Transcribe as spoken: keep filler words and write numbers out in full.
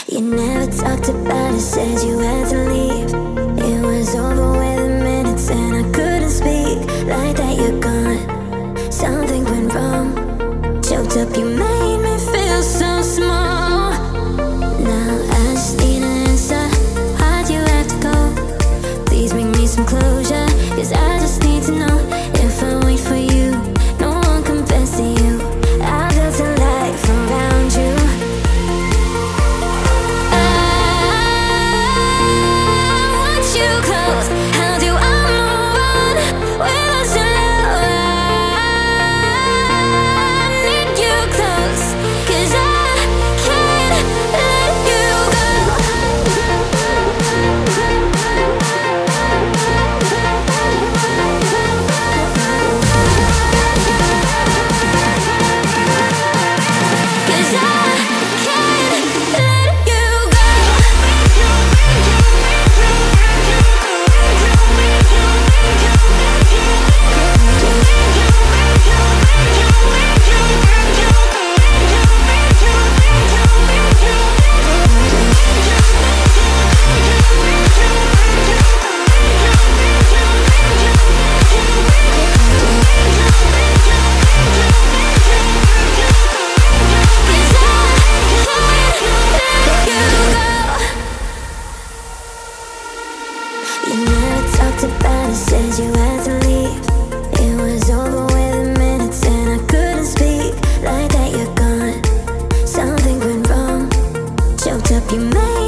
You never talked about it, said you had to leave. It was over within minutes and I couldn't speak. Like that you're gone, something went wrong. Choked up, you made me feel so small. Now I just need an answer. Why'd you have to go? Please bring me some closure, cause I just need to know. If I wait for you, no one compares to you. I built a life around you. You never talked about it, said you had to leave. It was over within minutes and I couldn't speak. Like that you're gone, something went wrong. Choked up, you made